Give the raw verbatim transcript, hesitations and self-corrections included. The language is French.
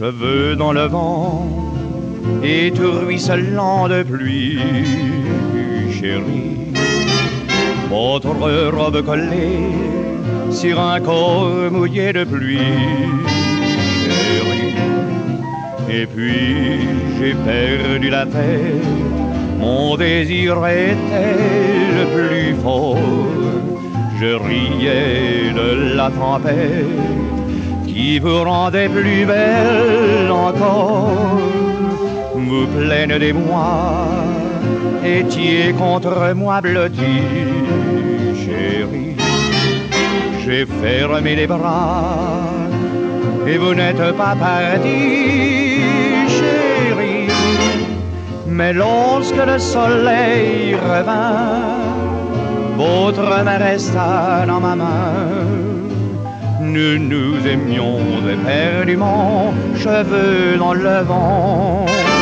cheveux dans le vent et tout ruisselant de pluie, chérie. Votre robe collée sur un corps mouillé de pluie, chérie. Et puis j'ai perdu la tête, mon désir était le plus fort. Je riais de la tempête qui vous rendait plus belle encore. Vous plaignez moi, étiez contre moi blotti, chérie. J'ai fermé les bras et vous n'êtes pas parti, chérie. Mais lorsque le soleil revint, votre main resta dans ma main. Nous nous aimions éperdument, cheveux dans le vent.